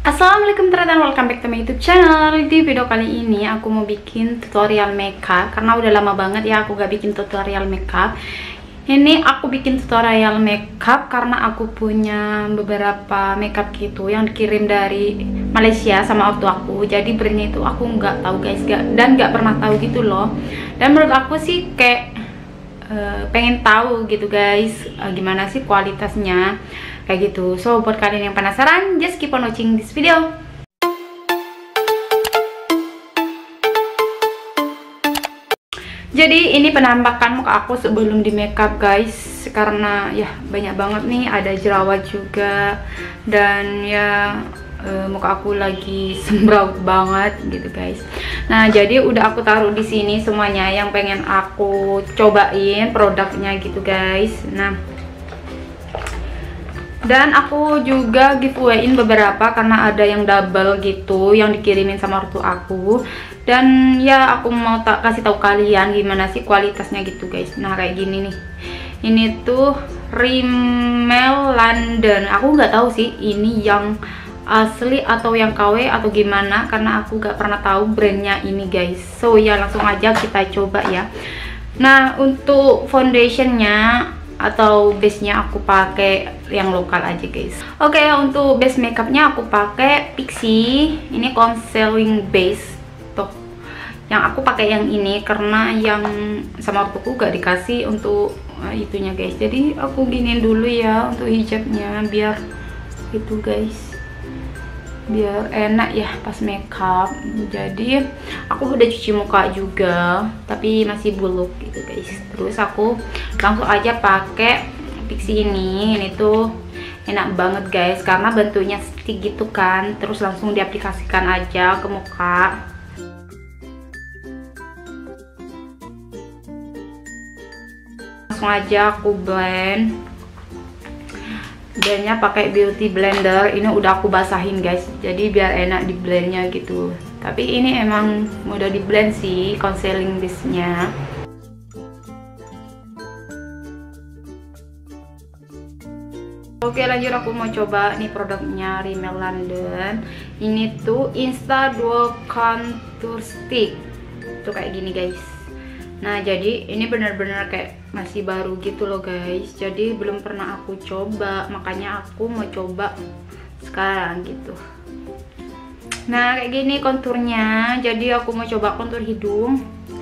Assalamualaikum teman-teman, welcome back to my YouTube channel. Di video kali ini aku mau bikin tutorial makeup karena udah lama banget ya aku gak bikin tutorial makeup. Ini aku bikin tutorial makeup karena aku punya beberapa makeup gitu yang dikirim dari Malaysia sama ortu aku. Jadi brandnya itu aku nggak tahu guys, dan nggak pernah tahu gitu loh. Dan menurut aku sih kayak pengen tahu gitu guys, gimana sih kualitasnya kayak gitu. So buat kalian yang penasaran, just keep on watching this video. Jadi ini penampakan muka aku sebelum di makeup guys, karena ya banyak banget nih, ada jerawat juga, dan ya muka aku lagi sembraut banget gitu guys. Nah jadi udah aku taruh di sini semuanya yang pengen aku cobain produknya gitu guys. Nah dan aku juga giveawayin beberapa karena ada yang double gitu yang dikirimin sama ortu aku. Dan ya aku mau kasih tahu kalian gimana sih kualitasnya gitu guys. Nah kayak gini nih, ini tuh Rimmel London. Aku nggak tahu sih ini yang asli atau yang KW atau gimana, karena aku gak pernah tahu brandnya ini guys. So ya langsung aja kita coba ya. Nah untuk foundationnya atau base nya aku pakai yang lokal aja guys. Oke, untuk base makeupnya aku pakai Pixi. Ini concealing base tuh. Yang aku pakai yang ini karena yang sama ortuku gak dikasih untuk itunya guys. Jadi aku giniin dulu ya untuk hijabnya biar itu guys, biar enak ya pas makeup. Jadi aku udah cuci muka juga tapi masih buluk gitu guys. Terus aku langsung aja pakai Pixi ini tuh enak banget guys karena bentuknya stick gitu kan, terus langsung diaplikasikan aja ke muka. Langsung aja aku blend. Blendnya pakai beauty blender. Ini udah aku basahin guys, jadi biar enak di blendnya gitu. Tapi ini emang mudah di blend sih concealing base nya. Oke lanjut, aku mau coba nih produknya Rimmel London. Ini tuh Insta Dual Contour Stick tuh kayak gini guys. Nah jadi ini benar-benar kayak masih baru gitu loh guys, jadi belum pernah aku coba, makanya aku mau coba sekarang gitu. Nah kayak gini konturnya, jadi aku mau coba kontur hidung.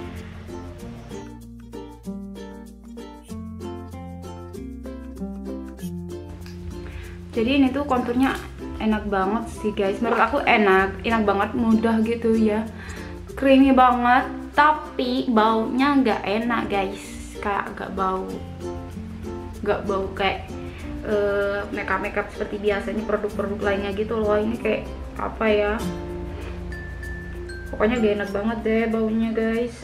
Jadi ini tuh konturnya enak banget sih guys, menurut aku enak banget, mudah gitu ya, creamy banget. Tapi baunya nggak enak guys, kayak nggak bau kayak makeup seperti biasanya produk-produk lainnya gitu loh. Ini kayak apa ya, pokoknya gak enak banget deh baunya guys.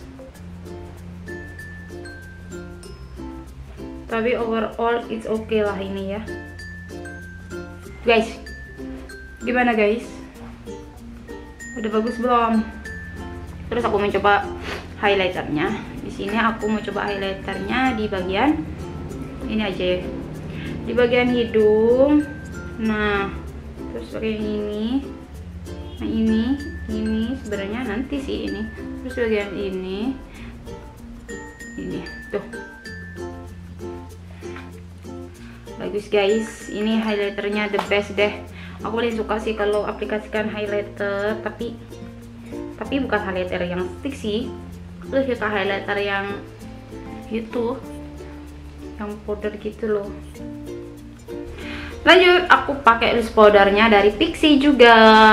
Tapi overall it's okay lah ini ya guys. Gimana guys, udah bagus belum? Terus aku mencoba highlighternya. Di sini aku mau coba highlighternya di bagian ini aja, di bagian hidung. Nah, terus pakai ini. Nah, ini sebenarnya nanti sih ini. Terus bagian ini tuh. Bagus guys. Ini highlighternya the best deh. Aku paling suka sih kalau aplikasikan highlighter, tapi bukan highlighter yang stick sih. Terus kita highlighter yang itu, yang powder gitu loh. Lanjut, aku pakai loose powdernya dari Pixi juga.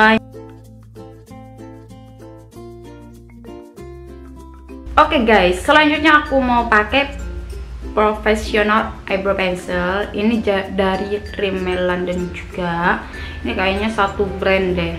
Oke guys, selanjutnya aku mau pakai professional eyebrow pencil. Ini dari Rimmel London juga. Ini kayaknya satu brand deh.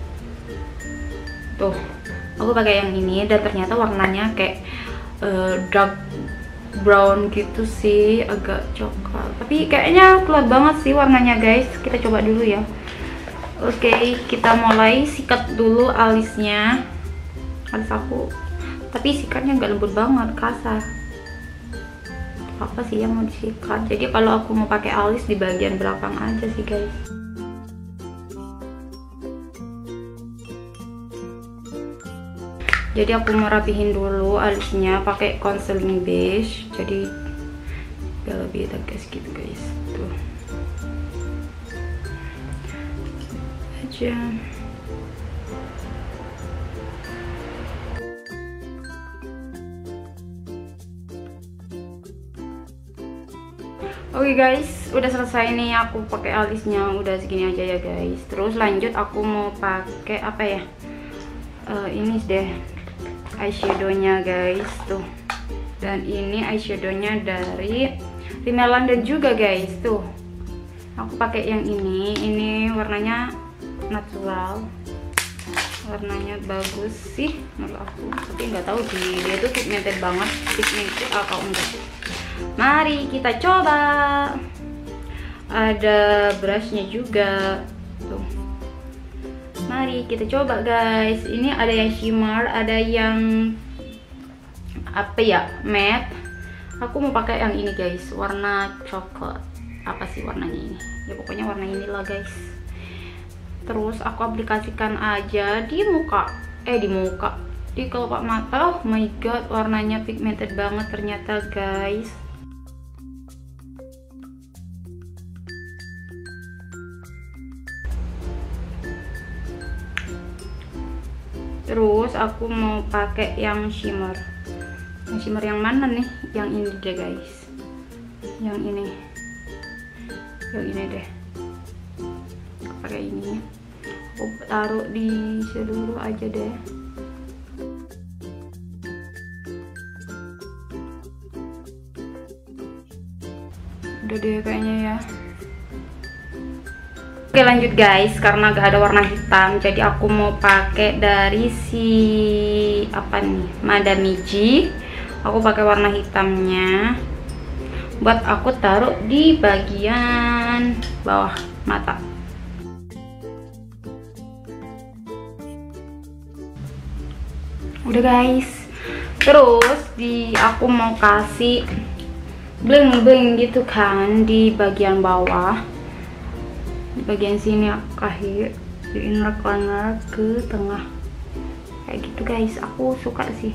Tuh, aku pakai yang ini dan ternyata warnanya kayak dark brown gitu sih, agak coklat. Tapi kayaknya keluar banget sih warnanya guys. Kita coba dulu ya. Oke, kita mulai sikat dulu alisnya. Alis aku, tapi sikatnya nggak lembut banget, kasar. Apa sih yang mau disikat? Jadi kalau aku mau pakai alis di bagian belakang aja sih guys. Jadi aku mau rapihin dulu alisnya pakai concealing beige, jadi biar lebih tegas gitu guys. Tuh aja. Oke guys, udah selesai nih aku pakai alisnya, udah segini aja ya guys. Terus lanjut aku mau pakai apa ya? Ini deh eyeshadownya guys tuh. Dan ini eyeshadownya dari Rimmel London juga guys tuh. Aku pakai yang ini warnanya natural, warnanya bagus sih menurut aku, tapi nggak tahu dia tuh pigmented banget, pigmented atau enggak. Mari kita coba. Ada brushnya juga tuh. Mari kita coba guys. Ini ada yang shimmer, ada yang apa ya, matte. Aku mau pakai yang ini guys, warna coklat. Apa sih warnanya ini? Ya pokoknya warna inilah guys. Terus aku aplikasikan aja di muka, di kelopak mata. Oh my god, warnanya pigmented banget ternyata guys. Terus aku mau pakai yang shimmer. Yang shimmer yang mana nih? Yang ini deh guys. Yang ini deh. Aku pakai ini. Aku taruh di seluruh aja deh. Udah deh kayaknya ya. Oke lanjut guys, karena gak ada warna hitam, jadi aku mau pakai dari si apa nih, Madame Miji. Aku pakai warna hitamnya buat aku taruh di bagian bawah mata. Udah guys, terus aku mau kasih bling-bling gitu kan di bagian bawah. Di bagian sini aku kasih di inner corner ke tengah kayak gitu guys, aku suka sih.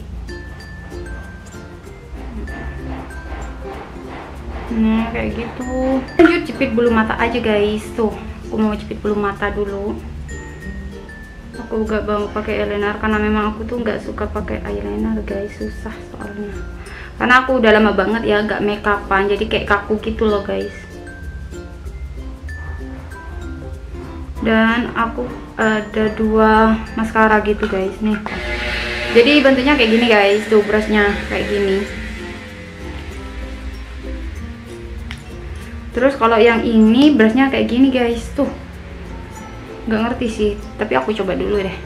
Nah kayak gitu. Lanjut jepit bulu mata aja guys. Tuh aku mau jepit bulu mata dulu. Aku gak mau pakai eyeliner karena memang aku tuh nggak suka pakai eyeliner guys, susah soalnya. Karena aku udah lama banget ya gak make upan, jadi kayak kaku gitu loh guys. Dan aku ada 2 maskara gitu guys nih. Jadi bentuknya kayak gini guys, tuh brushnya kayak gini. Terus kalau yang ini brushnya kayak gini guys, tuh nggak ngerti sih, tapi aku coba dulu deh.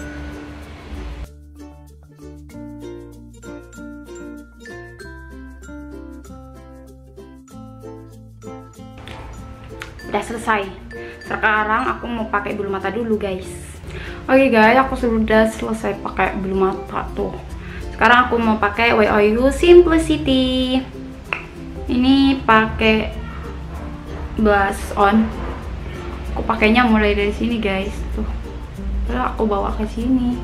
Udah selesai. Sekarang aku mau pakai bulu mata dulu guys. Oke guys, aku sudah selesai pakai bulu mata tuh. Sekarang aku mau pakai WOU Simplicity. Ini pakai blush on. Aku pakainya mulai dari sini guys tuh. Lalu aku bawa ke sini.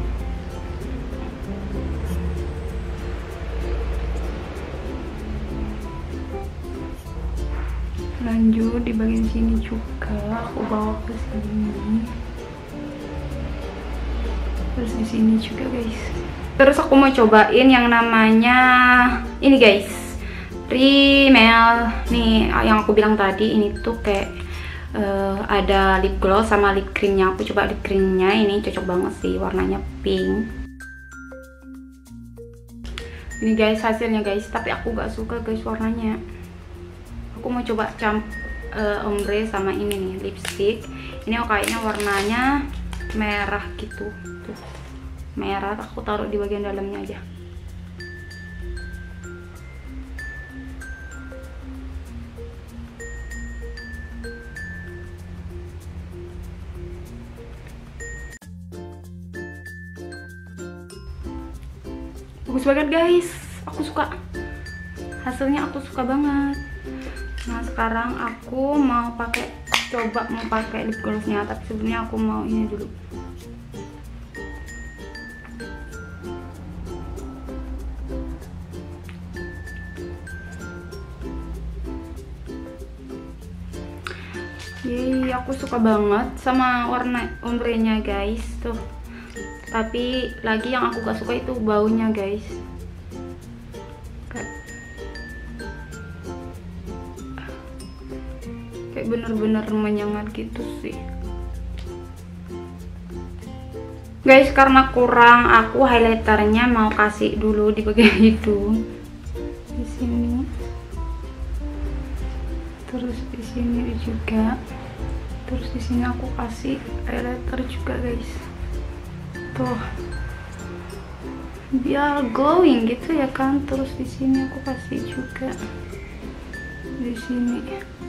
Lanjut di bagian sini juga aku bawa ke sini. Terus di sini juga guys. Terus aku mau cobain yang namanya ini guys, Rimmel nih yang aku bilang tadi. Ini tuh kayak ada lip gloss sama lip creamnya. Aku coba lip creamnya, ini cocok banget sih, warnanya pink. Ini guys hasilnya guys, tapi aku gak suka guys warnanya. Aku mau coba ombre sama ini nih lipstick. Ini kayaknya warnanya merah gitu tuh, merah. Aku taruh di bagian dalamnya aja. Bagus banget guys, aku suka hasilnya, aku suka banget. Nah sekarang aku mau coba pakai lip glossnya, tapi sebelumnya aku mau ini dulu. aku suka banget sama warna ombrenya guys tuh. Tapi lagi yang aku gak suka itu baunya guys. Kayak bener-bener menyengat gitu sih guys. Karena kurang, aku highlighternya mau kasih dulu di bagian hidung, di sini, terus di sini juga, terus di sini aku kasih highlighter juga guys. Tuh, biar glowing gitu ya kan. Terus di sini aku kasih juga, di sini.